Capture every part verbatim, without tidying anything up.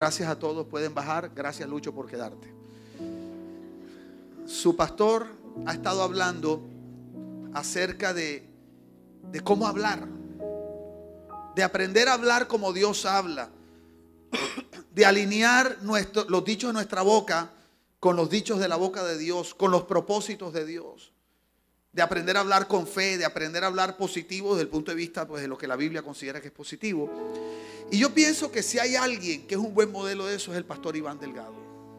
Gracias a todos, pueden bajar. Gracias, Lucho, por quedarte. Su pastor ha estado hablando acerca de, de cómo hablar, de aprender a hablar como Dios habla, de alinear nuestro, los dichos de nuestra boca con los dichos de la boca de Dios, con los propósitos de Dios, de aprender a hablar con fe, de aprender a hablar positivo desde el punto de vista, pues, de lo que la Biblia considera que es positivo. Y yo pienso que si hay alguien que es un buen modelo de eso, es el pastor Iván Delgado.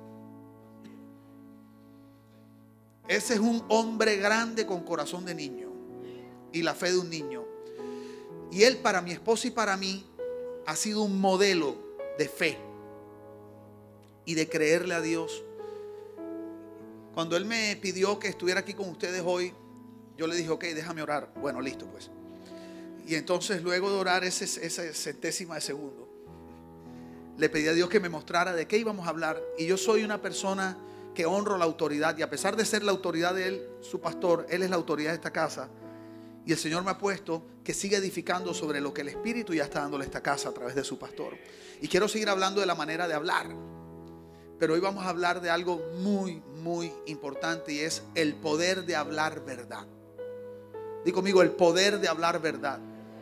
Ese es un hombre grande con corazón de niño y la fe de un niño. Y él, para mi esposa y para mí, ha sido un modelo de fe y de creerle a Dios. Cuando él me pidió que estuviera aquí con ustedes hoy, yo le dije, ok, déjame orar. Bueno, listo pues. Y entonces, luego de orar ese, esa centésima de segundo, le pedí a Dios que me mostrara de qué íbamos a hablar. Y yo soy una persona que honro la autoridad, y a pesar de ser la autoridad de él, su pastor, él es la autoridad de esta casa. Y el Señor me ha puesto que siga edificando sobre lo que el Espíritu ya está dándole a esta casa a través de su pastor. Y quiero seguir hablando de la manera de hablar. Pero hoy vamos a hablar de algo muy, muy importante, y es el poder de hablar verdad. Di conmigo, el poder de hablar verdad.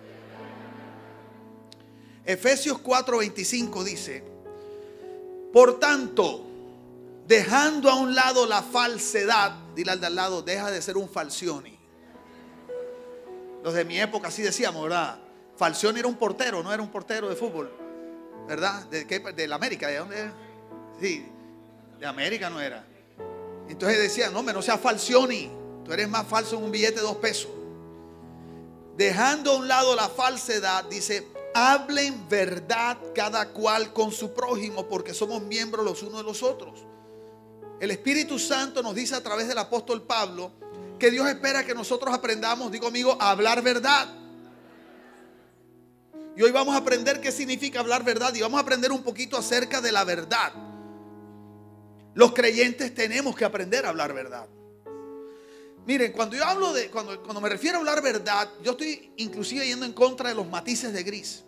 Efesios cuatro veinticinco dice: por tanto, dejando a un lado la falsedad, dile al de al lado, deja de ser un falcioni. Los de mi época así decíamos, ¿verdad? Falcioni era un portero, no era un portero de fútbol, ¿verdad? ¿De qué? De la América, ¿de dónde era? Sí, de América no era. Entonces decían, no, hombre, no seas falcioni, tú eres más falso en un billete de dos pesos. Dejando a un lado la falsedad, dice: hablen verdad cada cual con su prójimo, porque somos miembros los unos de los otros. El Espíritu Santo nos dice a través del apóstol Pablo que Dios espera que nosotros aprendamos, digo amigo, a hablar verdad. Y hoy vamos a aprender qué significa hablar verdad, y vamos a aprender un poquito acerca de la verdad. Los creyentes tenemos que aprender a hablar verdad. Miren, cuando yo hablo de, cuando, cuando me refiero a hablar verdad, yo estoy inclusive yendo en contra de los matices de gris.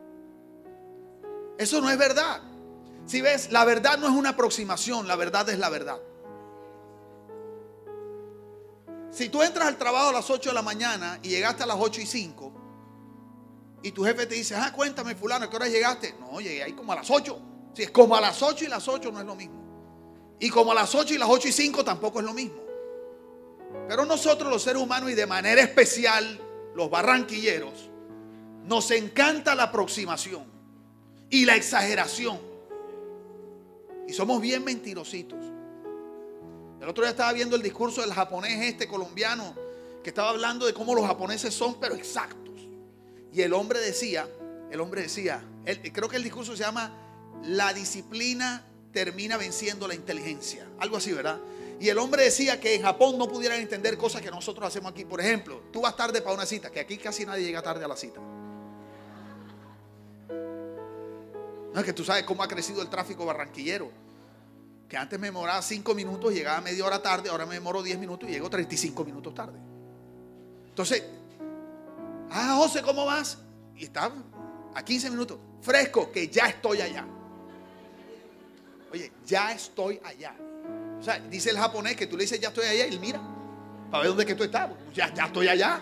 Eso no es verdad. Si ves, la verdad no es una aproximación, la verdad es la verdad. Si tú entras al trabajo a las ocho de la mañana y llegaste a las ocho y cinco, y tu jefe te dice, ah, cuéntame fulano, ¿a qué hora llegaste? No, llegué ahí como a las ocho. Si es como a las ocho y las ocho no es lo mismo. Y como a las ocho y las ocho y cinco tampoco es lo mismo. Pero nosotros los seres humanos, y de manera especial los barranquilleros, nos encanta la aproximación y la exageración. Y somos bien mentirositos. El otro día estaba viendo el discurso del japonés este colombiano, que estaba hablando de cómo los japoneses son pero exactos. Y el hombre decía, el hombre decía, él, creo que el discurso se llama la disciplina termina venciendo la inteligencia, algo así, ¿verdad? Y el hombre decía que en Japón no pudieran entender cosas que nosotros hacemos aquí. Por ejemplo, tú vas tarde para una cita, que aquí casi nadie llega tarde a la cita. No, es que tú sabes cómo ha crecido el tráfico barranquillero, que antes me demoraba cinco minutos, llegaba media hora tarde, ahora me demoro diez minutos y llego treinta y cinco minutos tarde. Entonces, ah, José, ¿cómo vas? Y está a quince minutos, fresco, que ya estoy allá. Oye, ya estoy allá. O sea, dice el japonés que tú le dices ya estoy allá y él mira para ver dónde es que tú estás. Ya, ya estoy allá.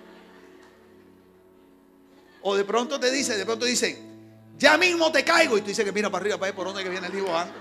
O de pronto te dice, de pronto dice, ya mismo te caigo. Y tú dices que mira para arriba para ver por dónde que viene el hijo bajando.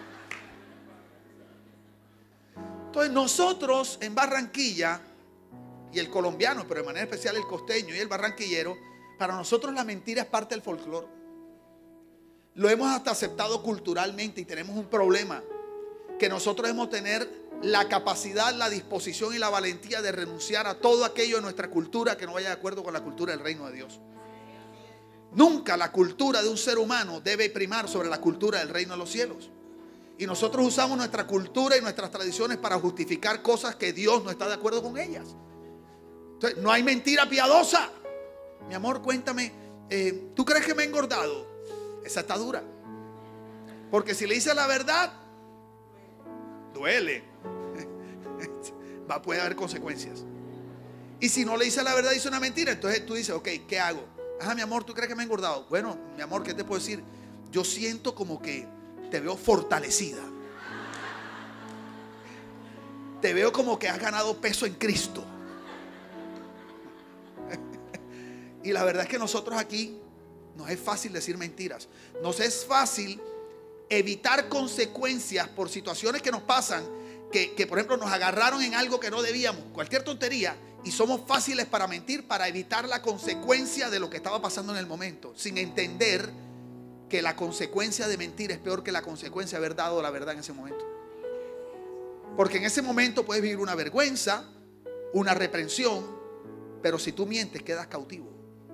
Entonces nosotros en Barranquilla, y el colombiano, pero de manera especial el costeño y el barranquillero, para nosotros la mentira es parte del folclore. Lo hemos hasta aceptado culturalmente, y tenemos un problema, que nosotros debemos tener la capacidad, la disposición y la valentía de renunciar a todo aquello de nuestra cultura que no vaya de acuerdo con la cultura del reino de Dios. Nunca la cultura de un ser humano debe primar sobre la cultura del reino de los cielos. Y nosotros usamos nuestra cultura y nuestras tradiciones para justificar cosas que Dios no está de acuerdo con ellas. Entonces, no hay mentira piadosa. Mi amor, cuéntame, eh, ¿tú crees que me he engordado? Esa está dura. Porque si le dices la verdad, duele. Va, puede haber consecuencias. Y si no le dices la verdad, dice una mentira, entonces tú dices, ok, ¿qué hago? Ajá, mi amor, ¿tú crees que me he engordado? Bueno, mi amor, ¿qué te puedo decir? Yo siento como que te veo fortalecida. Te veo como que has ganado peso en Cristo. Y la verdad es que nosotros aquí nos es fácil decir mentiras. Nos es fácil evitar consecuencias por situaciones que nos pasan, que, que por ejemplo nos agarraron en algo que no debíamos, cualquier tontería, y somos fáciles para mentir, para evitar la consecuencia de lo que estaba pasando en el momento, sin entender que la consecuencia de mentir es peor que la consecuencia de haber dado la verdad en ese momento. Porque en ese momento puedes vivir una vergüenza, una reprensión, pero si tú mientes quedas cautivo.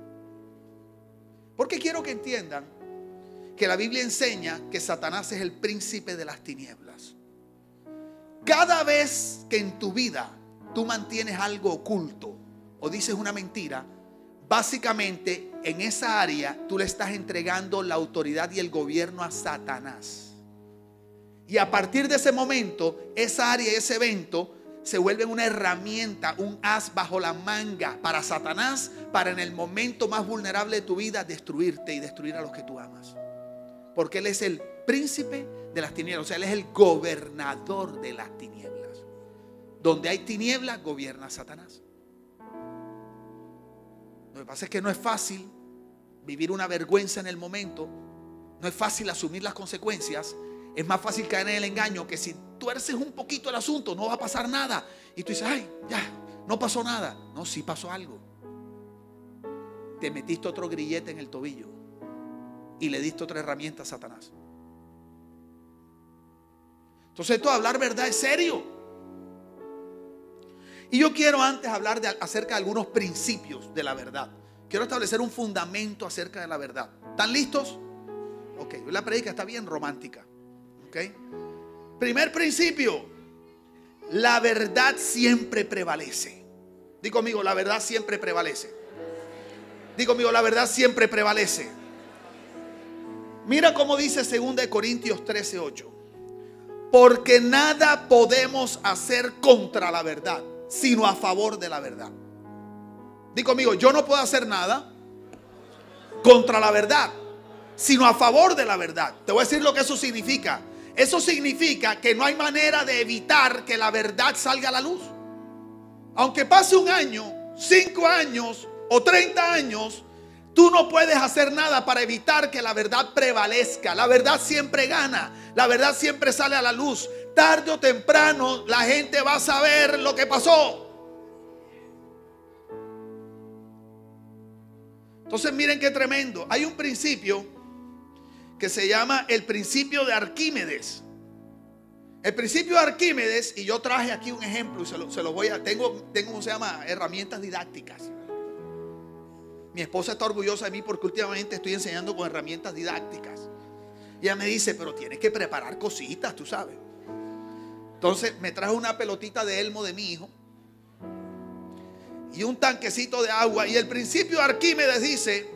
Porque quiero que entiendan que la Biblia enseña que Satanás es el príncipe de las tinieblas. Cada vez que en tu vida tú mantienes algo oculto o dices una mentira, básicamente en esa área tú le estás entregando la autoridad y el gobierno a Satanás. Y a partir de ese momento, esa área y ese evento se vuelven una herramienta, un as bajo la manga para Satanás, para en el momento más vulnerable de tu vida destruirte y destruir a los que tú amas. Porque Él es el príncipe de las tinieblas, o sea, Él es el gobernador de las tinieblas. Donde hay tinieblas, gobierna Satanás. Lo que pasa es que no es fácil vivir una vergüenza en el momento, no es fácil asumir las consecuencias. Es más fácil caer en el engaño, que si tuerces un poquito el asunto no va a pasar nada. Y tú dices, ay, ya, no pasó nada. No, sí pasó algo. Te metiste otro grillete en el tobillo y le diste otra herramienta a Satanás. Entonces esto de hablar verdad es serio. Y yo quiero antes hablar de, acerca de algunos principios de la verdad. Quiero establecer un fundamento acerca de la verdad. ¿Están listos? Ok, la predica está bien romántica. Okay. Primer principio: la verdad siempre prevalece. Di conmigo, la verdad siempre prevalece. Di conmigo, la verdad siempre prevalece. Mira cómo dice segunda de Corintios trece ocho. Porque nada podemos hacer contra la verdad, sino a favor de la verdad. Di conmigo, yo no puedo hacer nada contra la verdad, sino a favor de la verdad. Te voy a decir lo que eso significa. Eso significa que no hay manera de evitar que la verdad salga a la luz. Aunque pase un año, cinco años o treinta años, tú no puedes hacer nada para evitar que la verdad prevalezca. La verdad siempre gana. La verdad siempre sale a la luz. Tarde o temprano la gente va a saber lo que pasó. Entonces miren qué tremendo. Hay un principio que se llama el principio de Arquímedes. El principio de Arquímedes, y yo traje aquí un ejemplo y se lo, se lo voy a, tengo, tengo, ¿cómo se llama? Herramientas didácticas. Mi esposa está orgullosa de mí porque últimamente estoy enseñando con herramientas didácticas. Y ella me dice, pero tienes que preparar cositas, tú sabes. Entonces me trajo una pelotita de elmo de mi hijo y un tanquecito de agua. Y el principio de Arquímedes dice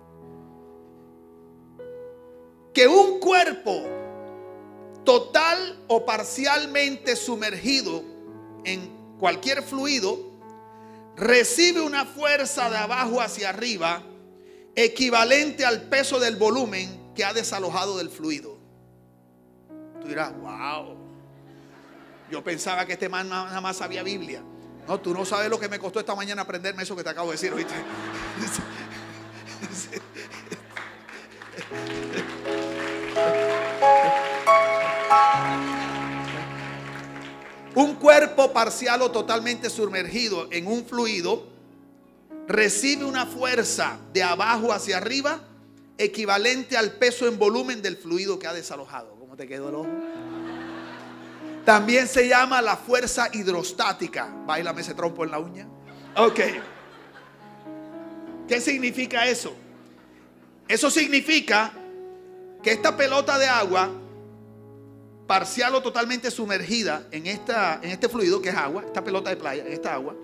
que un cuerpo total o parcialmente sumergido en cualquier fluido recibe una fuerza de abajo hacia arriba equivalente al peso del volumen que ha desalojado del fluido. Tú dirás, wow, yo pensaba que este man nada más sabía Biblia. No, tú no sabes lo que me costó esta mañana aprenderme eso que te acabo de decir, ¿oíste? Un cuerpo parcial o totalmente sumergido en un fluido recibe una fuerza de abajo hacia arriba equivalente al peso en volumen del fluido que ha desalojado. ¿Cómo te quedó el ojo? También se llama la fuerza hidrostática. Báilame ese trompo en la uña. Ok. ¿Qué significa eso? Eso significa que esta pelota de agua, parcial o totalmente sumergida en, esta, en este fluido que es agua, esta pelota de playa, en esta agua,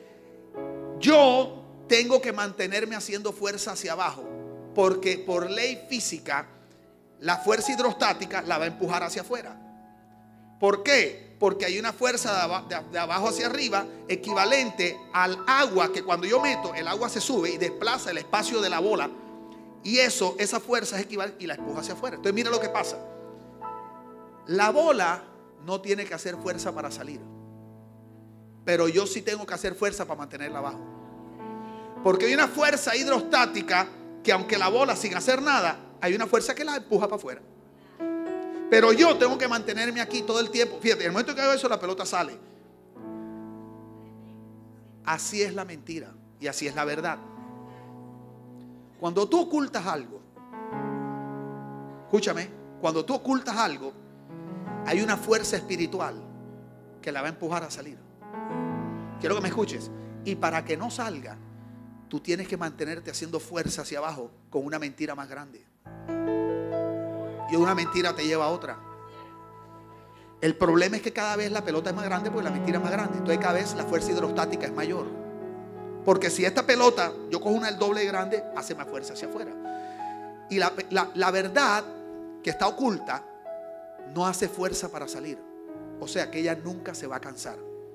yo tengo que mantenerme haciendo fuerza hacia abajo, porque por ley física la fuerza hidrostática la va a empujar hacia afuera. ¿Por qué? Porque hay una fuerza de, ab de, de abajo hacia arriba equivalente al agua, que cuando yo meto el agua se sube y desplaza el espacio de la bola, y eso, esa fuerza es equivalente y la empuja hacia afuera. Entonces mira lo que pasa. La bola no tiene que hacer fuerza para salir, pero yo sí tengo que hacer fuerza para mantenerla abajo. Porque hay una fuerza hidrostática que, aunque la bola sin hacer nada, hay una fuerza que la empuja para afuera. Pero yo tengo que mantenerme aquí todo el tiempo. Fíjate, en el momento que hago eso, la pelota sale. Así es la mentira y así es la verdad. Cuando tú ocultas algo, escúchame, cuando tú ocultas algo, hay una fuerza espiritual que la va a empujar a salir. Quiero que me escuches. Y para que no salga, tú tienes que mantenerte haciendo fuerza hacia abajo con una mentira más grande. Y una mentira te lleva a otra. El problema es que cada vez la pelota es más grande porque la mentira es más grande. Entonces cada vez la fuerza hidrostática es mayor. Porque si esta pelota, yo cojo una del doble de grande, hace más fuerza hacia afuera. Y la, la, la verdad que está oculta no hace fuerza para salir. O sea que ella nunca se va a cansar.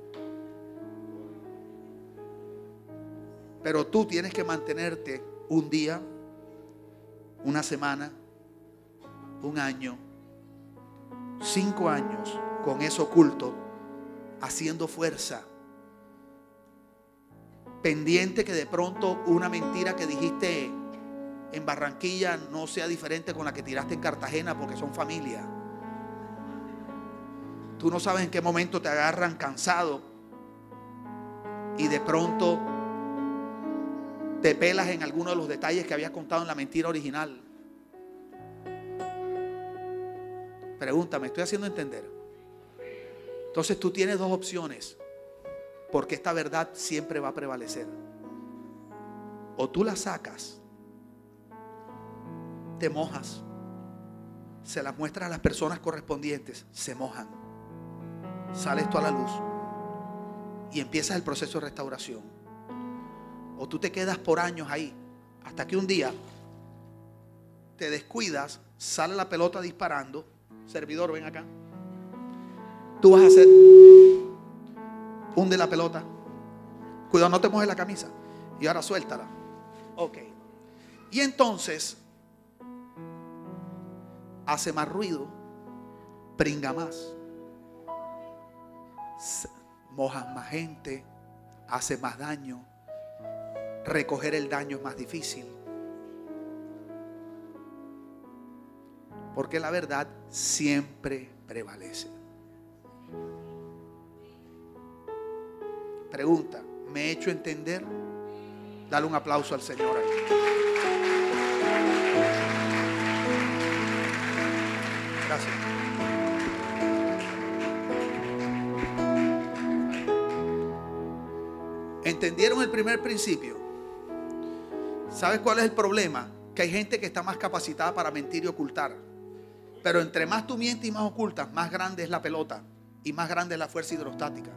Pero tú tienes que mantenerte un día, una semana, un año, cinco años con eso oculto, haciendo fuerza, pendiente que de pronto una mentira que dijiste en Barranquilla no sea diferente con la que tiraste en Cartagena, porque son familia. Tú no sabes en qué momento te agarran cansado y de pronto te pelas en alguno de los detalles que habías contado en la mentira original. Pregúntame, estoy haciendo entender. Entonces tú tienes dos opciones, porque esta verdad siempre va a prevalecer. O tú la sacas, te mojas, se las muestras a las personas correspondientes, se mojan, sale esto a la luz y empiezas el proceso de restauración. O tú te quedas por años ahí, hasta que un día te descuidas, sale la pelota disparando. Servidor, ven acá. Tú vas a hacer, hunde la pelota. Cuidado, no te mojes la camisa. Y ahora suéltala. Ok. Y entonces hace más ruido, pringa más, mojas más gente, hace más daño. Recoger el daño es más difícil. Porque la verdad siempre prevalece. Pregunta, ¿me he hecho entender? Dale un aplauso al Señor ahí. Gracias. ¿Entendieron el primer principio? ¿Sabes cuál es el problema? Que hay gente que está más capacitada para mentir y ocultar. Pero entre más tú mientes y más ocultas, más grande es la pelota y más grande es la fuerza hidrostática.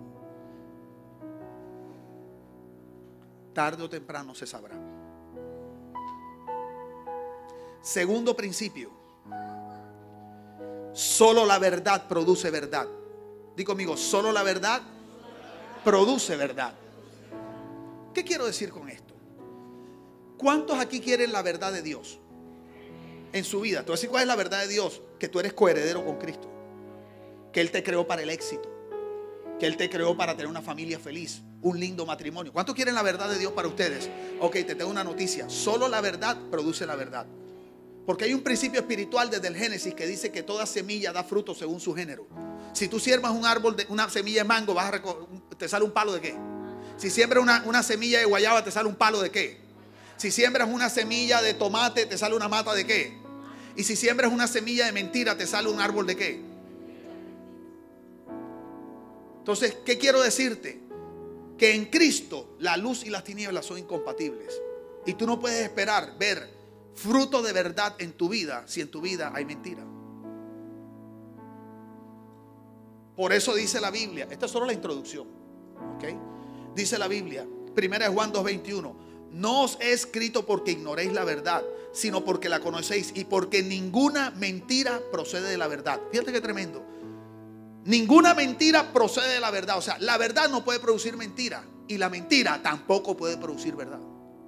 Tarde o temprano se sabrá. Segundo principio. Solo la verdad produce verdad. Di conmigo, solo la verdad produce verdad. ¿Qué quiero decir con esto? ¿Cuántos aquí quieren la verdad de Dios en su vida? Tú decís, ¿cuál es la verdad de Dios? Que tú eres coheredero con Cristo, que Él te creó para el éxito, que Él te creó para tener una familia feliz, un lindo matrimonio. ¿Cuántos quieren la verdad de Dios para ustedes? Ok, te tengo una noticia. Solo la verdad produce la verdad. Porque hay un principio espiritual desde el Génesis que dice que toda semilla da fruto según su género. Si tú siembras un árbol de una semilla de mango, vas a te sale un palo de qué. Si siembras una, una semilla de guayaba, te sale un palo de qué. Si siembras una semilla de tomate, te sale una mata de qué. Y si siembras una semilla de mentira, te sale un árbol de qué. Entonces, ¿qué quiero decirte? Que en Cristo la luz y las tinieblas son incompatibles. Y tú no puedes esperar ver fruto de verdad en tu vida si en tu vida hay mentira. Por eso dice la Biblia, esta es solo la introducción, ¿okay? Dice la Biblia, primera de Juan dos veintiuno. No os he escrito porque ignoréis la verdad, sino porque la conocéis y porque ninguna mentira procede de la verdad. Fíjate qué tremendo. Ninguna mentira procede de la verdad. O sea, la verdad no puede producir mentira y la mentira tampoco puede producir verdad.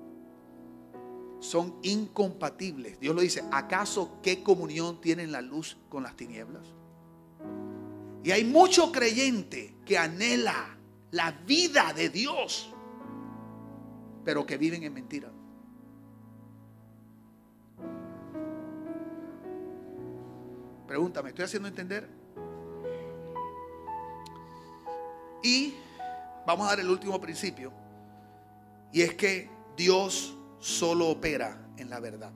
Son incompatibles. Dios lo dice, ¿acaso qué comunión tienen la luz con las tinieblas? Y hay mucho creyente que anhela la vida de Dios, pero que viven en mentira. Pregúntame, ¿estoy haciendo entender? Y vamos a dar el último principio, y es que Dios solo opera en la verdad.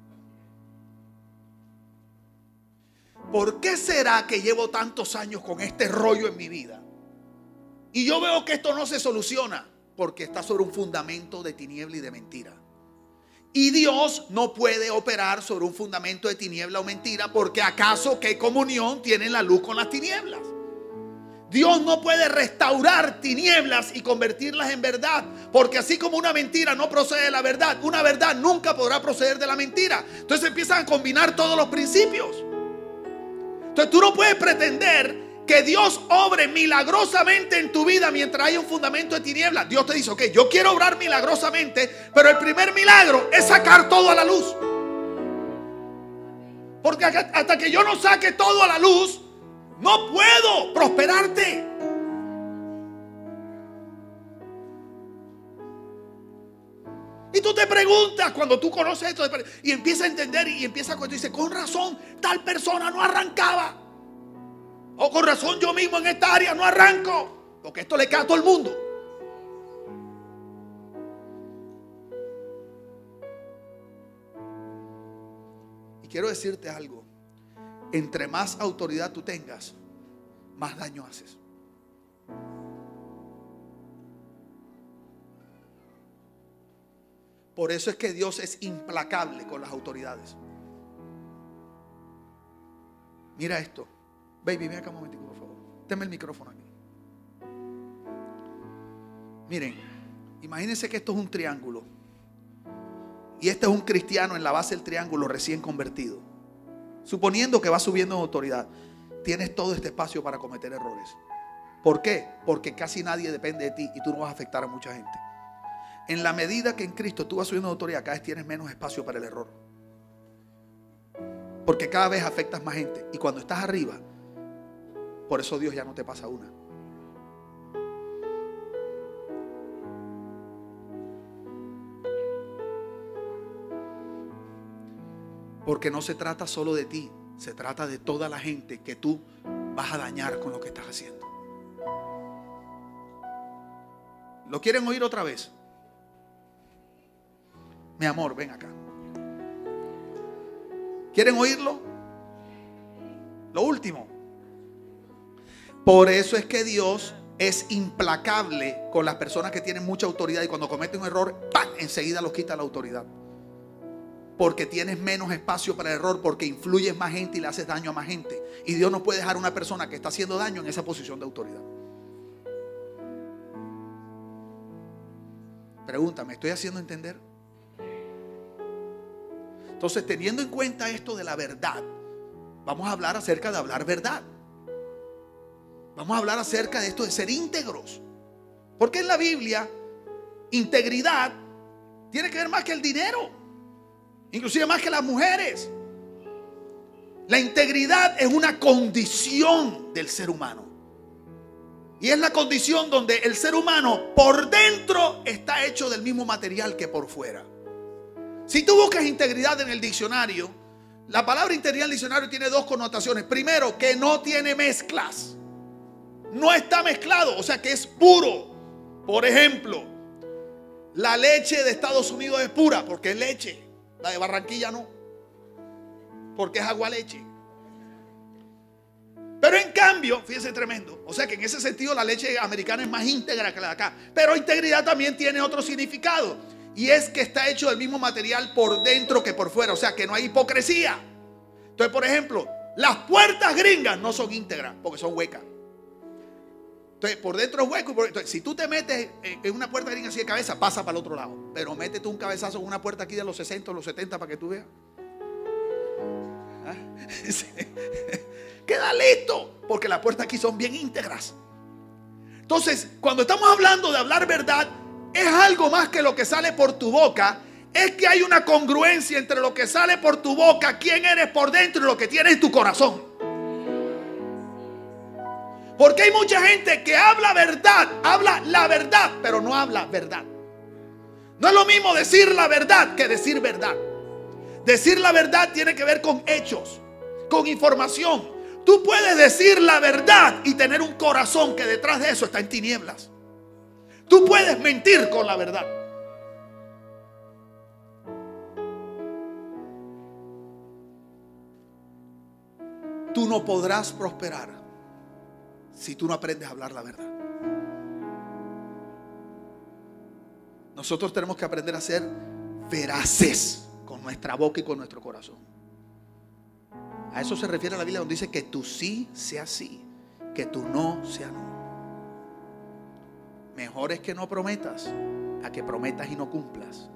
¿Por qué será que llevo tantos años con este rollo en mi vida y yo veo que esto no se soluciona? Porque está sobre un fundamento de tiniebla y de mentira. Y Dios no puede operar sobre un fundamento de tiniebla o mentira, porque ¿acaso qué comunión tiene la luz con las tinieblas? Dios no puede restaurar tinieblas y convertirlas en verdad, porque así como una mentira no procede de la verdad, una verdad nunca podrá proceder de la mentira. Entonces empiezan a combinar todos los principios. Entonces tú no puedes pretender que Dios obre milagrosamente en tu vida mientras haya un fundamento de tinieblas. Dios te dice, ok, yo quiero obrar milagrosamente, pero el primer milagro es sacar todo a la luz. Porque hasta que yo no saque todo a la luz, no puedo prosperarte. Y tú te preguntas cuando tú conoces esto y empiezas a entender y empiezas cuando dices, con razón, tal persona no arrancaba. O con razón yo mismo en esta área no arranco. Porque esto le cae a todo el mundo. Y quiero decirte algo. Entre más autoridad tú tengas, más daño haces. Por eso es que Dios es implacable con las autoridades. Mira esto. Baby, ven acá un momentico, por favor. Tenme el micrófono aquí. Miren, imagínense que esto es un triángulo. Y este es un cristiano en la base del triángulo recién convertido. Suponiendo que va subiendo en autoridad, tienes todo este espacio para cometer errores. ¿Por qué? Porque casi nadie depende de ti y tú no vas a afectar a mucha gente. En la medida que en Cristo tú vas subiendo en autoridad, cada vez tienes menos espacio para el error. Porque cada vez afectas más gente. Y cuando estás arriba, por eso Dios ya no te pasa una. Porque no se trata solo de ti, se trata de toda la gente que tú vas a dañar con lo que estás haciendo. ¿Lo quieren oír otra vez? Mi amor, ven acá. ¿Quieren oírlo? Lo último. Por eso es que Dios es implacable con las personas que tienen mucha autoridad y cuando cometen un error, ¡pam!, enseguida los quita la autoridad. Porque tienes menos espacio para el error, porque influyes más gente y le haces daño a más gente. Y Dios no puede dejar a una persona que está haciendo daño en esa posición de autoridad. Pregúntame, ¿estoy haciendo entender? Entonces, teniendo en cuenta esto de la verdad, vamos a hablar acerca de hablar verdad. Vamos a hablar acerca de esto de ser íntegros. Porque en la Biblia, integridad tiene que ver más que el dinero. Inclusive más que las mujeres. La integridad es una condición del ser humano. Y es la condición donde el ser humano por dentro está hecho del mismo material que por fuera. Si tú buscas integridad en el diccionario, la palabra integridad en el diccionario tiene dos connotaciones. Primero, que no tiene mezclas. No está mezclado, o sea que es puro. Por ejemplo, la leche de Estados Unidos es pura porque es leche. La de Barranquilla no, porque es agua leche. Pero en cambio, fíjense, tremendo. O sea que en ese sentido la leche americana es más íntegra que la de acá. Pero integridad también tiene otro significado. Y es que está hecho del mismo material por dentro que por fuera. O sea que no hay hipocresía. Entonces, por ejemplo, las puertas gringas no son íntegras porque son huecas. Entonces, por dentro es hueco. Entonces, si tú te metes en una puerta gringa así de cabeza, pasa para el otro lado. Pero métete un cabezazo en una puerta aquí de los sesenta o los setenta para que tú veas. ¿Ah? Queda listo. Porque las puertas aquí son bien íntegras. Entonces, cuando estamos hablando de hablar verdad, es algo más que lo que sale por tu boca. Es que hay una congruencia entre lo que sale por tu boca, quién eres por dentro y lo que tienes en tu corazón. Porque hay mucha gente que habla verdad, habla la verdad, pero no habla verdad. No es lo mismo decir la verdad que decir verdad. Decir la verdad tiene que ver con hechos, con información. Tú puedes decir la verdad y tener un corazón que detrás de eso está en tinieblas. Tú puedes mentir con la verdad. Tú no podrás prosperar si tú no aprendes a hablar la verdad. Nosotros tenemos que aprender a ser veraces con nuestra boca y con nuestro corazón. A eso se refiere la Biblia, donde dice que tu sí sea sí, que tu no sea no. Mejor es que no prometas a que prometas y no cumplas.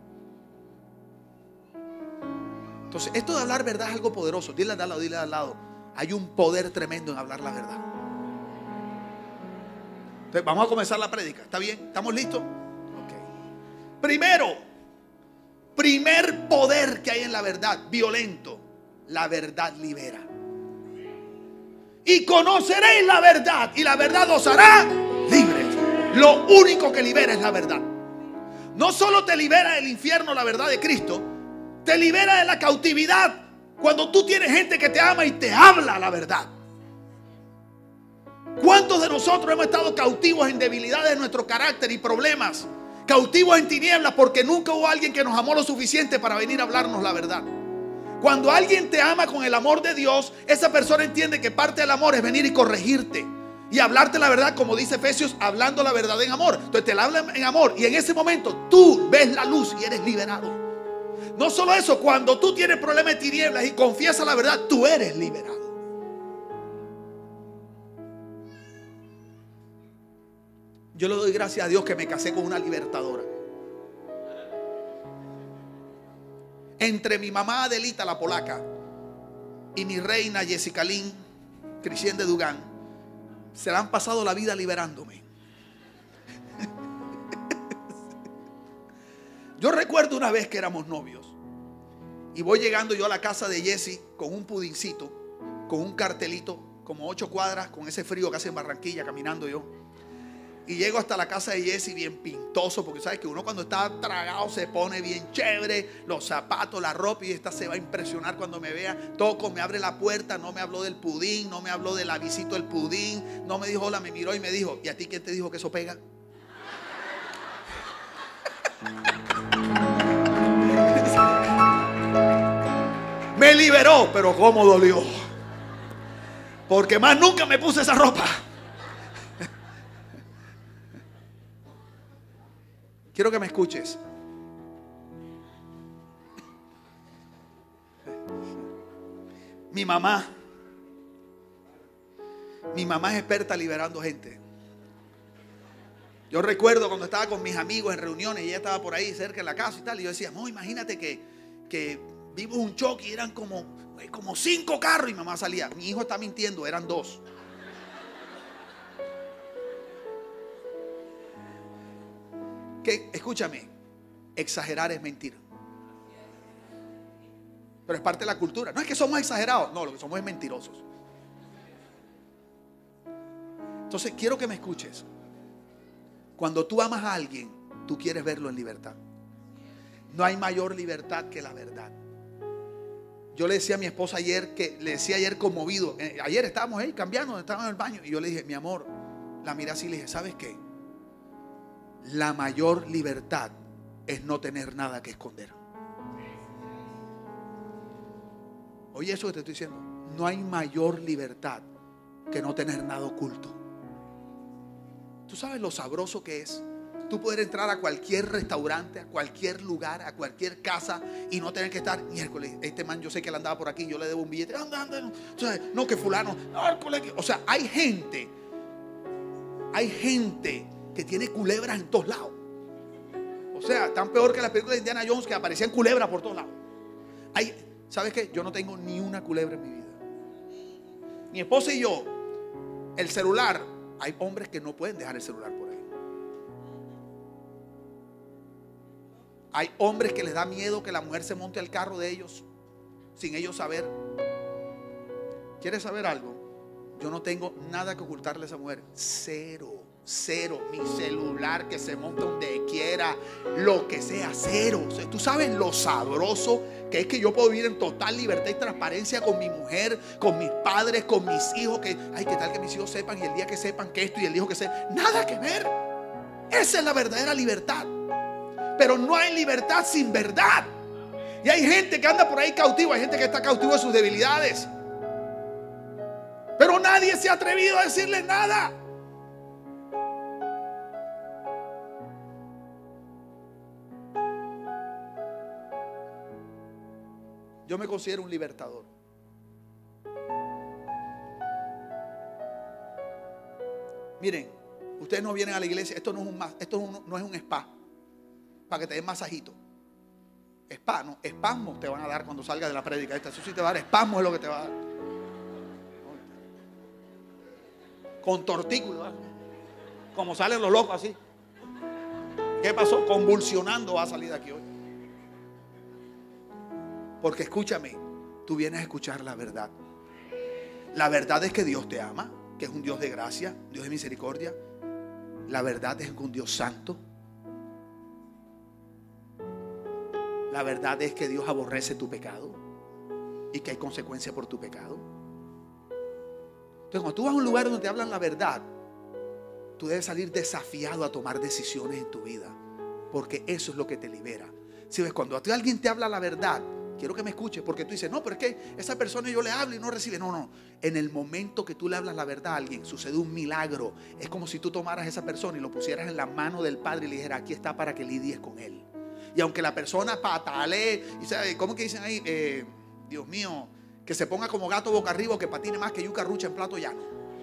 Entonces, esto de hablar verdad es algo poderoso. Dile al lado, dile al lado. Hay un poder tremendo en hablar la verdad. Entonces, vamos a comenzar la prédica. ¿Está bien? ¿Estamos listos? Ok. Primero, primer poder que hay en la verdad, violento. La verdad libera. Y conoceréis la verdad, y la verdad os hará libres. Lo único que libera es la verdad. No solo te libera del infierno la verdad de Cristo, te libera de la cautividad cuando tú tienes gente que te ama y te habla la verdad. ¿Cuántos de nosotros hemos estado cautivos en debilidades de nuestro carácter y problemas? Cautivos en tinieblas porque nunca hubo alguien que nos amó lo suficiente para venir a hablarnos la verdad. Cuando alguien te ama con el amor de Dios, esa persona entiende que parte del amor es venir y corregirte y hablarte la verdad, como dice Efesios, hablando la verdad en amor. Entonces te la habla en amor y en ese momento tú ves la luz y eres liberado. No solo eso, cuando tú tienes problemas de tinieblas y confiesas la verdad, tú eres liberado. Yo le doy gracias a Dios que me casé con una libertadora. Entre mi mamá Adelita, la polaca, y mi reina Jessica Lynn, Cristian de Dugán, se la han pasado la vida liberándome. Yo recuerdo una vez que éramos novios y voy llegando yo a la casa de Jessy con un pudincito, con un cartelito, como ocho cuadras, con ese frío que hace en Barranquilla, caminando yo. Y llego hasta la casa de Jessy bien pintoso, porque sabes que uno cuando está tragado se pone bien chévere, los zapatos, la ropa, y esta se va a impresionar cuando me vea. Toco, me abre la puerta, no me habló del pudín, no me habló del avisito del pudín, no me dijo hola, me miró y me dijo, ¿y a ti quién te dijo que eso pega? Me liberó, pero cómo dolió, porque más nunca me puse esa ropa. Quiero que me escuches. Mi mamá, mi mamá es experta liberando gente. Yo recuerdo cuando estaba con mis amigos en reuniones y ella estaba por ahí cerca de la casa y tal, y yo decía, no, imagínate que, que vimos un choque y eran como, como cinco carros, y mamá salía, mi hijo está mintiendo, eran dos. Que, escúchame, exagerar es mentir. Pero es parte de la cultura. No es que somos exagerados, no, lo que somos es mentirosos. Entonces quiero que me escuches. Cuando tú amas a alguien, tú quieres verlo en libertad. No hay mayor libertad que la verdad. Yo le decía a mi esposa ayer, que le decía ayer conmovido, eh, ayer estábamos ahí cambiando, estábamos en el baño, y yo le dije, mi amor, la miré así y le dije, ¿sabes qué? La mayor libertad es no tener nada que esconder. Oye, eso que te estoy diciendo. No hay mayor libertad que no tener nada oculto. ¿Tú sabes lo sabroso que es? Tú poder entrar a cualquier restaurante, a cualquier lugar, a cualquier casa y no tener que estar, miércoles, este man yo sé que él andaba por aquí, yo le debo un billete, anda, anda, no, o sea, no que fulano, no, o sea, hay gente, hay gente que tiene culebras en todos lados. O sea, tan peor que las películas de Indiana Jones, que aparecían culebras por todos lados. Hay, ¿sabes qué? Yo no tengo ni una culebra en mi vida. Mi esposa y yo, el celular, hay hombres que no pueden dejar el celular por ahí. Hay hombres que les da miedo que la mujer se monte al carro de ellos sin ellos saber. ¿Quieres saber algo? yo no tengo nada que ocultarle a esa mujer. Cero, cero. Mi celular que se monte donde quiera, lo que sea, cero. O sea, tú sabes lo sabroso que es que yo puedo vivir en total libertad y transparencia con mi mujer, con mis padres, con mis hijos. Que, ay, qué tal que mis hijos sepan, y el día que sepan que esto y el hijo que sea, nada que ver. Esa es la verdadera libertad. Pero no hay libertad sin verdad. Y hay gente que anda por ahí cautivo, hay gente que está cautivo de sus debilidades. Pero nadie se ha atrevido a decirle nada. Yo me considero un libertador. Miren, ustedes no vienen a la iglesia. Esto no es un, esto no es un, no es un spa para que te den masajito. Spa, no, espasmos te van a dar cuando salgas de la prédica. Eso sí te va a dar espasmos, es lo que te va a dar. Con tortículos, ¿eh? Como salen los locos así. ¿Qué pasó? Convulsionando va a salir de aquí hoy. Porque escúchame, tú vienes a escuchar la verdad. La verdad es que Dios te ama, que es un Dios de gracia, Dios de misericordia. La verdad es que es un Dios santo. La verdad es que Dios aborrece tu pecado y que hay consecuencias por tu pecado. Entonces, cuando tú vas a un lugar donde te hablan la verdad, tú debes salir desafiado a tomar decisiones en tu vida, porque eso es lo que te libera. Si ves, cuando a ti alguien te habla la verdad, quiero que me escuches, porque tú dices, no, pero es que esa persona yo le hablo y no recibe. No, no. En el momento que tú le hablas la verdad a alguien, sucede un milagro. Es como si tú tomaras a esa persona y lo pusieras en la mano del Padre y le dijeras, aquí está para que lidies con él. Y aunque la persona patalee, y sabe, ¿cómo que dicen ahí? Eh, Dios mío, que se ponga como gato boca arriba o que patine más que yuca rucha en plato llano.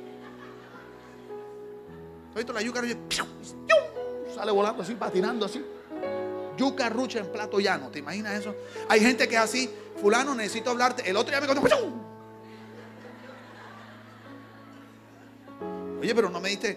¿Has visto la yuca rucha? Sale volando así, patinando así. Yuca rucha en plato llano, ¿te imaginas eso? Hay gente que es así, fulano, necesito hablarte. El otro día me contó, oye, pero no me diste.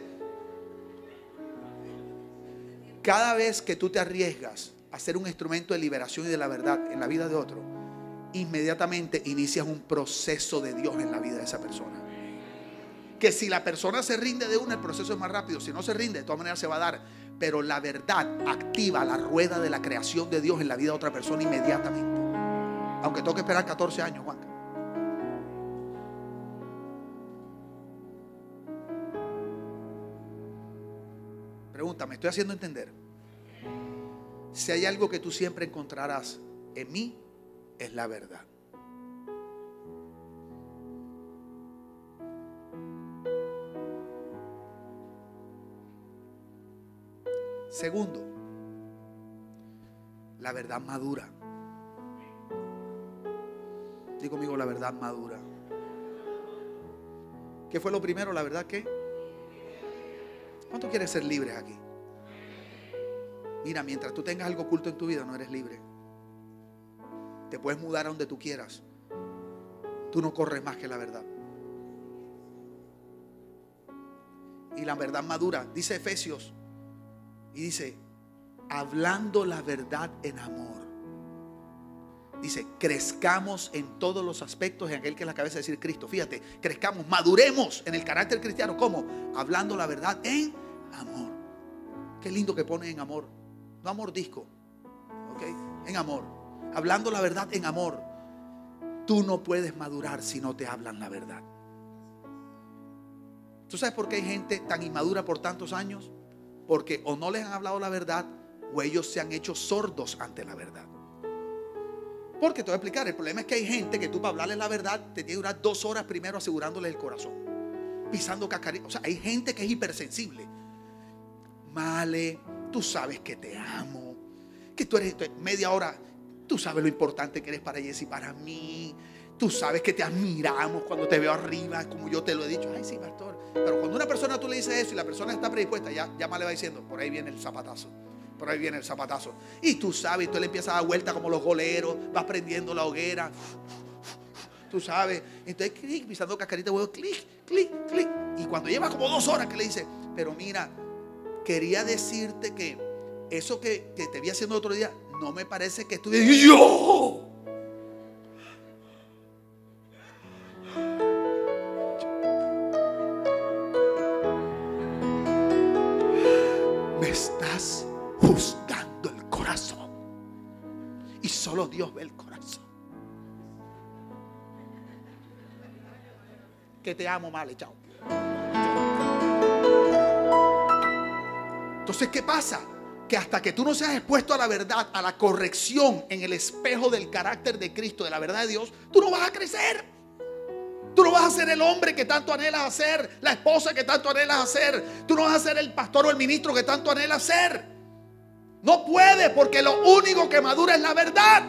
Cada vez que tú te arriesgas a ser un instrumento de liberación y de la verdad en la vida de otro, inmediatamente inicias un proceso de Dios en la vida de esa persona. Que si la persona se rinde de una, el proceso es más rápido. Si no se rinde, de todas maneras se va a dar. Pero la verdad activa la rueda de la creación de Dios en la vida de otra persona inmediatamente. Aunque tengo que esperar catorce años, Juanca. Pregunta, ¿me estoy haciendo entender? Si hay algo que tú siempre encontrarás en mí, es la verdad. Segundo, la verdad madura. Digo conmigo, la verdad madura. ¿Qué fue lo primero? La verdad que. ¿Cuántos quieren ser libres aquí? Mira, mientras tú tengas algo oculto en tu vida, no eres libre. Te puedes mudar a donde tú quieras. Tú no corres más que la verdad. Y la verdad madura, dice Efesios, y dice, hablando la verdad en amor. Dice, crezcamos en todos los aspectos en aquel que es la cabeza, es decir, Cristo. Fíjate, crezcamos, maduremos en el carácter cristiano. ¿Cómo? Hablando la verdad en amor. Qué lindo que pone en amor. No amor disco, ¿ok? En amor. Hablando la verdad en amor. Tú no puedes madurar si no te hablan la verdad. ¿Tú sabes por qué hay gente tan inmadura por tantos años? Porque o no les han hablado la verdad o ellos se han hecho sordos ante la verdad. Porque te voy a explicar, el problema es que hay gente que tú para hablarles la verdad te tiene que durar dos horas primero asegurándoles el corazón, pisando cascarita. O sea, hay gente que es hipersensible. Male, tú sabes que te amo, que tú eres media hora, tú sabes lo importante que eres para Jessy y para mí. Tú sabes que te admiramos cuando te veo arriba, como yo te lo he dicho. Ay, sí, pastor. Pero cuando una persona tú le dices eso y la persona está predispuesta, ya, ya más le va diciendo, por ahí viene el zapatazo. Por ahí viene el zapatazo. Y tú sabes, tú le empiezas a dar vuelta como los goleros, vas prendiendo la hoguera. Tú sabes. Entonces, clic, pisando cascarita de huevo, clic, clic, clic. Y cuando lleva como dos horas que le dice, pero mira, quería decirte que eso que, que te vi haciendo el otro día, no me parece que estuviera. Y yo. juzgando el corazón. Y solo Dios ve el corazón. Que te amo, vale, chao. Entonces, ¿qué pasa? Que hasta que tú no seas expuesto a la verdad, a la corrección en el espejo del carácter de Cristo, de la verdad de Dios, tú no vas a crecer. Tú no vas a ser el hombre que tanto anhelas hacer, la esposa que tanto anhelas hacer. Tú no vas a ser el pastor o el ministro que tanto anhelas ser. No puede, porque lo único que madura es la verdad.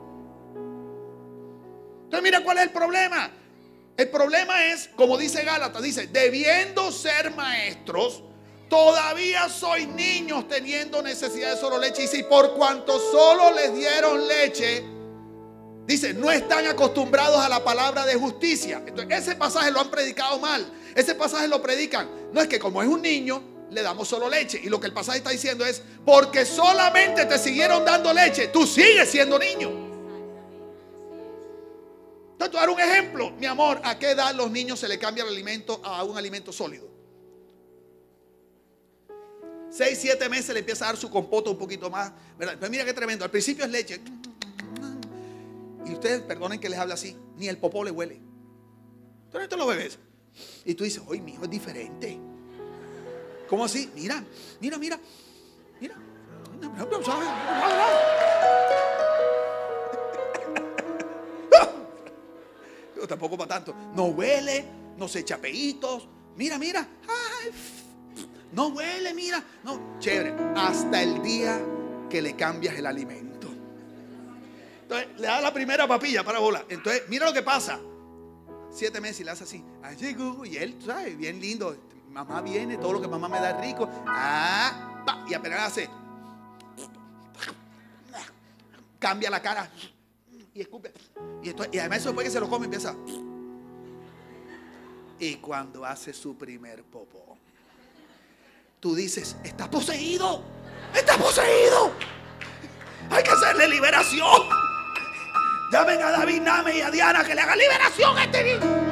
Entonces mira cuál es el problema. El problema es, como dice Gálatas, dice, debiendo ser maestros, todavía sois niños teniendo necesidad de solo leche. Y si por cuanto solo les dieron leche, dice, no están acostumbrados a la palabra de justicia. Entonces ese pasaje lo han predicado mal. Ese pasaje lo predican. No es que como es un niño, le damos solo leche. Y lo que el pasaje está diciendo es, porque solamente te siguieron dando leche, tú sigues siendo niño. Entonces, te voy a dar un ejemplo, mi amor. ¿A qué edad los niños se le cambia el alimento a un alimento sólido? Seis, siete meses le empieza a dar su compota un poquito más, ¿verdad? Pero mira qué tremendo. Al principio es leche. Y ustedes, perdonen que les hable así, ni el popó le huele. Entonces esto los bebés. Y tú dices, oye, mi hijo es diferente. ¿Cómo así? Mira, mira, mira. Mira. Pero tampoco para tanto. No huele, no se echa peitos. Mira, mira. Ay, no huele, mira. No, chévere. Hasta el día que le cambias el alimento. Entonces le da la primera papilla para volar. Entonces mira lo que pasa. Siete meses y le hace así. Y él, ¿sabes? Bien lindo. Mamá viene, todo lo que mamá me da es rico. Ah, pa, y apenas hace. Cambia la cara. Y escupe. Y, esto, y además después que se lo come empieza. Y cuando hace su primer popó, tú dices, está poseído. Está poseído. Hay que hacerle liberación. Llamen a David Name y a Diana que le hagan liberación a este niño.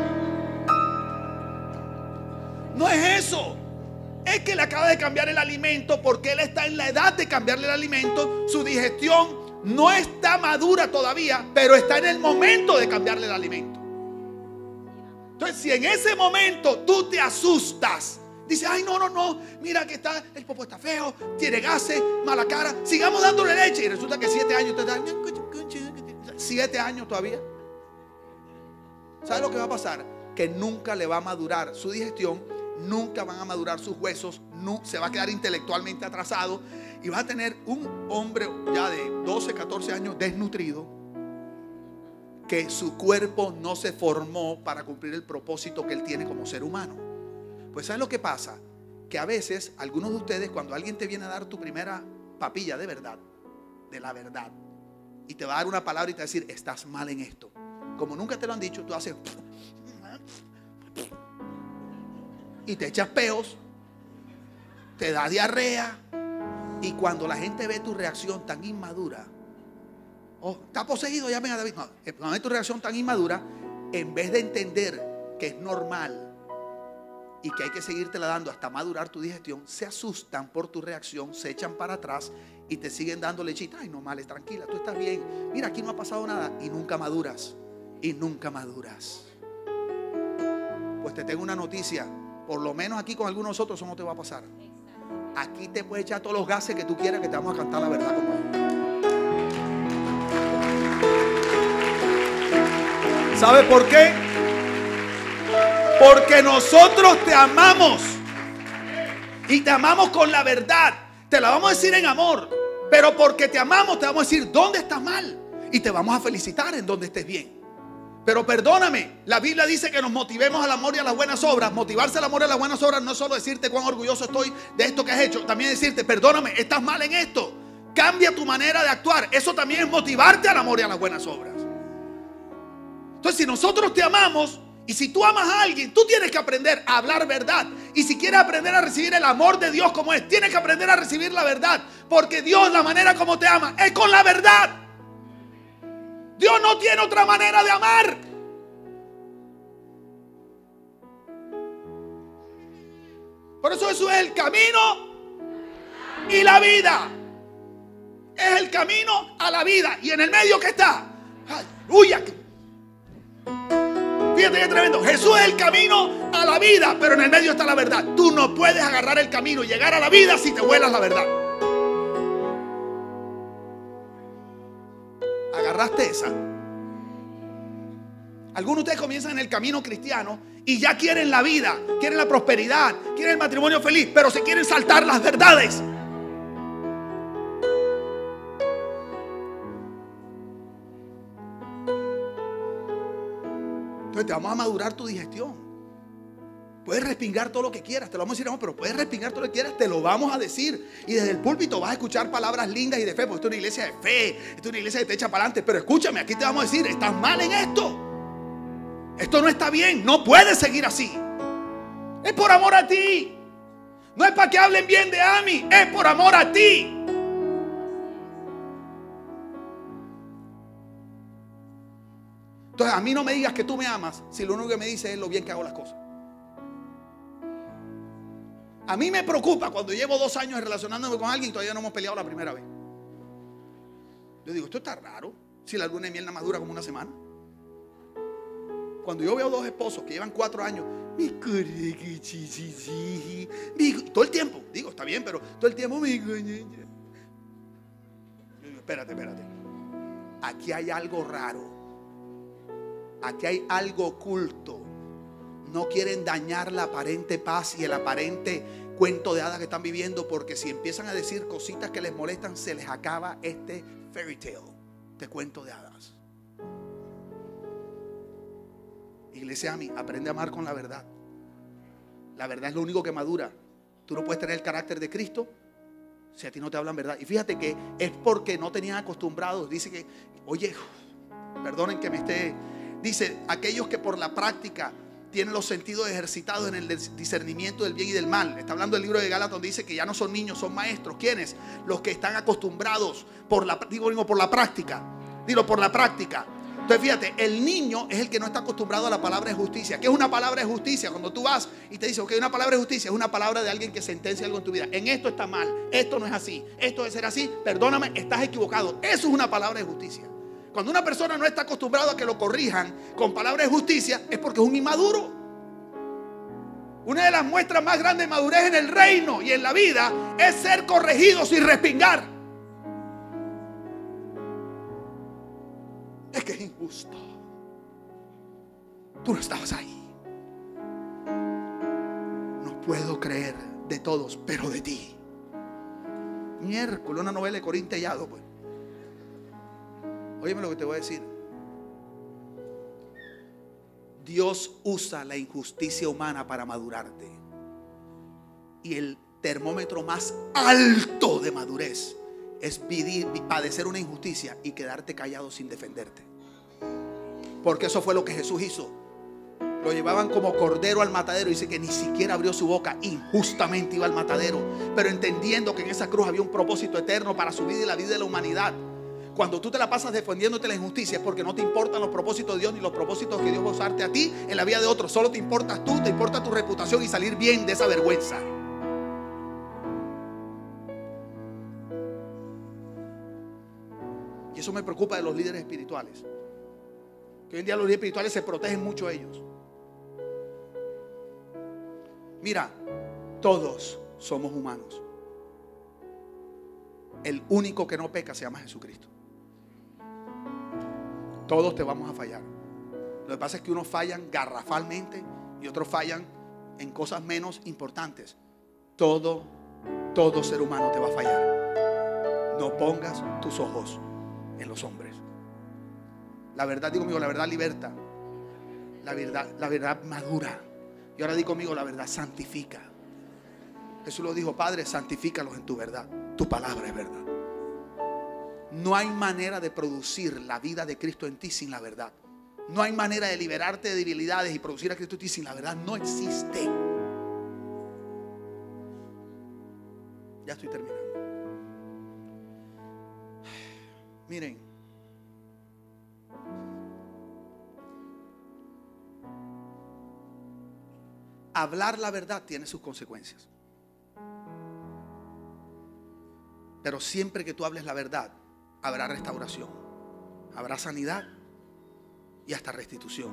No es eso. Es que le acaba de cambiar el alimento porque él está en la edad de cambiarle el alimento. Su digestión no está madura todavía, pero está en el momento de cambiarle el alimento. Entonces, si en ese momento tú te asustas, dices, ay, no, no, no, mira que está, el popó está feo, tiene gases, mala cara, sigamos dándole leche. Y resulta que siete años te dan, siete años todavía. ¿Sabes lo que va a pasar? Que nunca le va a madurar su digestión, nunca van a madurar sus huesos, no, se va a quedar intelectualmente atrasado y va a tener un hombre ya de doce, catorce años desnutrido, que su cuerpo no se formó para cumplir el propósito que él tiene como ser humano. Pues ¿sabes lo que pasa? Que a veces algunos de ustedes, cuando alguien te viene a dar tu primera papilla de verdad, de la verdad, y te va a dar una palabra y te va a decir, estás mal en esto, como nunca te lo han dicho, tú haces y te echas peos, te da diarrea. Y cuando la gente ve tu reacción tan inmadura, oh, está poseído, llamen a David. No, cuando ve tu reacción tan inmadura, en vez de entender que es normal y que hay que seguírtela dando hasta madurar tu digestión, se asustan por tu reacción, se echan para atrás y te siguen dando lechita. Ay, no, Males, tranquila, tú estás bien. Mira, aquí no ha pasado nada. Y nunca maduras. Y nunca maduras. Pues te tengo una noticia. Por lo menos aquí con algunos de nosotros eso no te va a pasar. Aquí te puedes echar todos los gases que tú quieras, que te vamos a cantar la verdad como es. ¿Sabes por qué? Porque nosotros te amamos. Y te amamos con la verdad. Te la vamos a decir en amor. Pero porque te amamos te vamos a decir dónde estás mal. Y te vamos a felicitar en donde estés bien. Pero perdóname, la Biblia dice que nos motivemos al amor y a las buenas obras. Motivarse al amor y a las buenas obras no es solo decirte cuán orgulloso estoy de esto que has hecho. También decirte, perdóname, estás mal en esto. Cambia tu manera de actuar. Eso también es motivarte al amor y a las buenas obras. Entonces, si nosotros te amamos y si tú amas a alguien, tú tienes que aprender a hablar verdad. Y si quieres aprender a recibir el amor de Dios como es, tienes que aprender a recibir la verdad. Porque Dios, la manera como te ama es con la verdad. Dios no tiene otra manera de amar. Por eso Jesús es el camino y la vida. es el camino a la vida. ¿Y en el medio qué está? ¡Aleluya! Fíjate qué tremendo. Jesús es el camino a la vida, pero en el medio está la verdad. Tú no puedes agarrar el camino y llegar a la vida si te vuelas la verdad. ¿Agarraste esa? Algunos de ustedes comienzan en el camino cristiano y ya quieren la vida, quieren la prosperidad, quieren el matrimonio feliz, pero se quieren saltar las verdades. Entonces te vamos a madurar tu digestión. Puedes respingar todo lo que quieras, te lo vamos a decir, pero puedes respingar todo lo que quieras, te lo vamos a decir. Y desde el púlpito vas a escuchar palabras lindas y de fe, porque esto es una iglesia de fe, esto es una iglesia que te echa para adelante. Pero escúchame, aquí te vamos a decir, estás mal en esto. Esto no está bien, no puedes seguir así. Es por amor a ti. No es para que hablen bien de Ami, es por amor a ti. Entonces a mí no me digas que tú me amas si lo único que me dices es lo bien que hago las cosas. A mí me preocupa cuando llevo dos años relacionándome con alguien y todavía no hemos peleado la primera vez. Yo digo, esto está raro. Si la luna de miel nada más dura como una semana. Cuando yo veo dos esposos que llevan cuatro años, todo el tiempo, digo, está bien, pero todo el tiempo me digo, espérate, espérate. Aquí hay algo raro. Aquí hay algo oculto. No quieren dañar la aparente paz y el aparente cuento de hadas que están viviendo, porque si empiezan a decir cositas que les molestan, se les acaba este fairy tale, este cuento de hadas. Iglesia, a mí, aprende a amar con la verdad. La verdad es lo único que madura. Tú no puedes tener el carácter de Cristo si a ti no te hablan verdad. Y fíjate que es porque no tenían acostumbrados. Dice que, oye, perdonen que me esté, dice, aquellos que por la práctica tienen los sentidos ejercitados en el discernimiento del bien y del mal. Está hablando del libro de Gálatas, donde dice que ya no son niños, son maestros. ¿Quiénes? Los que están acostumbrados por la, digo, digo, por la práctica. Digo, por la práctica. Entonces fíjate, el niño es el que no está acostumbrado a la palabra de justicia. ¿Qué es una palabra de justicia? Cuando tú vas y te dicen, ok, una palabra de justicia es una palabra de alguien que sentencia algo en tu vida. En esto está mal, esto no es así, esto debe ser así, perdóname, estás equivocado. Eso es una palabra de justicia. Cuando una persona no está acostumbrada a que lo corrijan con palabras de justicia, es porque es un inmaduro. Una de las muestras más grandes de madurez en el reino y en la vida es ser corregido sin respingar. Es que es injusto. Tú no estabas ahí. No puedo creer de todos, pero de ti. Miércoles, una novela de Corín Tellado, pues. Óyeme lo que te voy a decir. Dios usa la injusticia humana para madurarte. Y el termómetro más alto de madurez es vivir, padecer una injusticia y quedarte callado sin defenderte. Porque eso fue lo que Jesús hizo. Lo llevaban como cordero al matadero. Dice que ni siquiera abrió su boca. Injustamente iba al matadero, pero entendiendo que en esa cruz había un propósito eterno para su vida y la vida de la humanidad. Cuando tú te la pasas defendiéndote la injusticia, es porque no te importan los propósitos de Dios ni los propósitos que Dios va a usarte a ti en la vida de otros. Solo te importas tú, te importa tu reputación y salir bien de esa vergüenza. Y eso me preocupa de los líderes espirituales. Que hoy en día los líderes espirituales se protegen mucho ellos. Mira, todos somos humanos. El único que no peca se llama Jesucristo. Todos te vamos a fallar. Lo que pasa es que unos fallan garrafalmente y otros fallan en cosas menos importantes. Todo, todo ser humano te va a fallar. No pongas tus ojos en los hombres. La verdad, digo conmigo, la verdad liberta. La verdad, la verdad madura. Y ahora digo conmigo, la verdad santifica. Jesús lo dijo, Padre, santifícalos en tu verdad. Tu palabra es verdad. No hay manera de producir la vida de Cristo en ti sin la verdad. No hay manera de liberarte de debilidades y producir a Cristo en ti sin la verdad. No existe. Ya estoy terminando. Miren, hablar la verdad tiene sus consecuencias. Pero siempre que tú hables la verdad, habrá restauración, habrá sanidad y hasta restitución.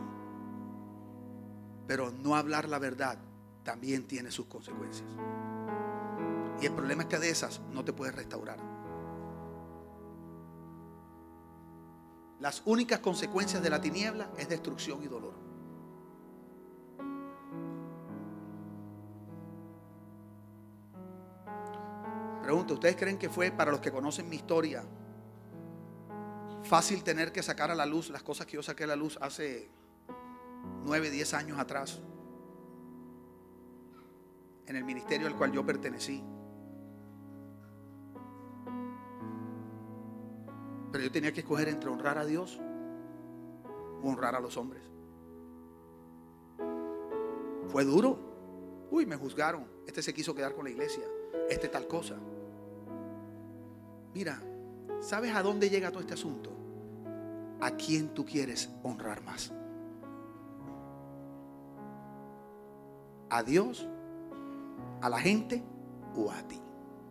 Pero no hablar la verdad también tiene sus consecuencias. Y el problema es que de esas no te puedes restaurar. Las únicas consecuencias de la tiniebla es destrucción y dolor. Pregunto, ¿ustedes creen que fue, para los que conocen mi historia, fácil tener que sacar a la luz las cosas que yo saqué a la luz hace nueve, diez años atrás, en el ministerio al cual yo pertenecí? Pero yo tenía que escoger entre honrar a Dios o honrar a los hombres. Fue duro. Uy, me juzgaron. Este se quiso quedar con la iglesia. Este tal cosa. Mira, ¿sabes a dónde llega todo este asunto? ¿A quién tú quieres honrar más? ¿A Dios? ¿A la gente? ¿O a ti?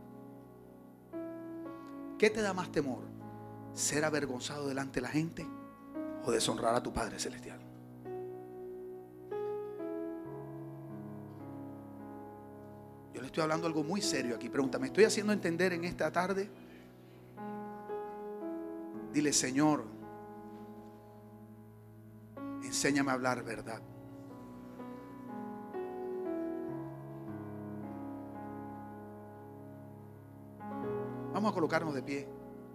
¿Qué te da más temor? ¿Ser avergonzado delante de la gente o deshonrar a tu Padre Celestial? Yo le estoy hablando algo muy serio aquí. Pregunta, ¿me estoy haciendo entender en esta tarde? Dile, Señor, enséñame a hablar verdad. Vamos a colocarnos de pie.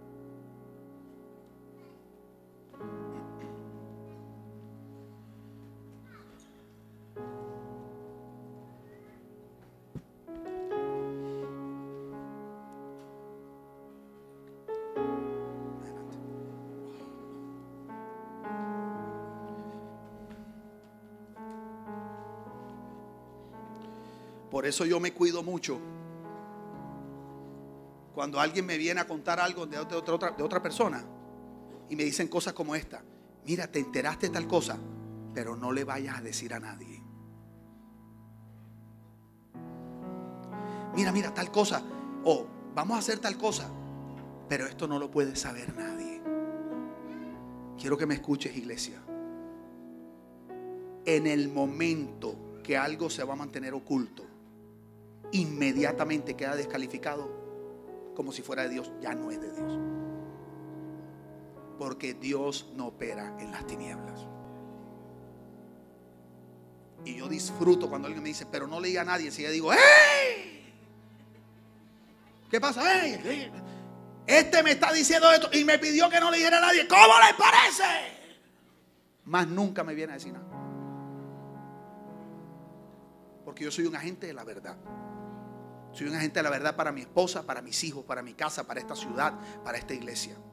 Por eso yo me cuido mucho cuando alguien me viene a contar algo de otra, de otra, de otra persona y me dicen cosas como esta. Mira, te enteraste de tal cosa, pero no le vayas a decir a nadie. Mira, mira, tal cosa. O vamos a hacer tal cosa, pero esto no lo puede saber nadie. Quiero que me escuches, iglesia. En el momento que algo se va a mantener oculto, inmediatamente queda descalificado como si fuera de Dios. Ya no es de Dios, porque Dios no opera en las tinieblas. Y yo disfruto cuando alguien me dice, pero no le diga a nadie. Si yo digo, ¡hey! ¿Qué pasa? ¡Hey! ¡Hey! Este me está diciendo esto y me pidió que no le dijera a nadie. ¿Cómo les parece? Más nunca me viene a decir nada, porque yo soy un agente de la verdad. Soy un agente de la verdad para mi esposa, para mis hijos, para mi casa, para esta ciudad, para esta iglesia.